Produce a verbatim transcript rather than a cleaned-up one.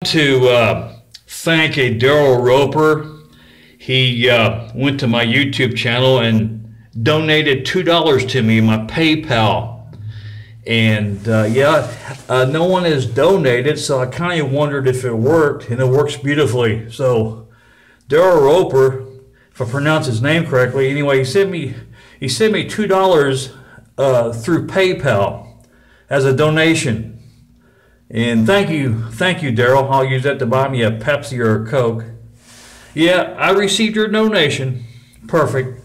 To uh, thank a Darrell Roper. He uh, went to my YouTube channel and donated two dollars to me in my PayPal. And uh, yeah, uh, no one has donated, so I kind of wondered if it worked, and it works beautifully. So Darrell Roper, if I pronounce his name correctly, anyway, he sent me he sent me two dollars uh, through PayPal as a donation. And thank you, thank you, Darrell. I'll use that to buy me a Pepsi or a Coke. Yeah, I received your donation. Perfect.